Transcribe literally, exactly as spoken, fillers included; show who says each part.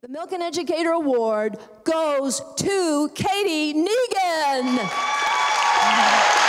Speaker 1: The Milken Educator Award goes to Katie Negen.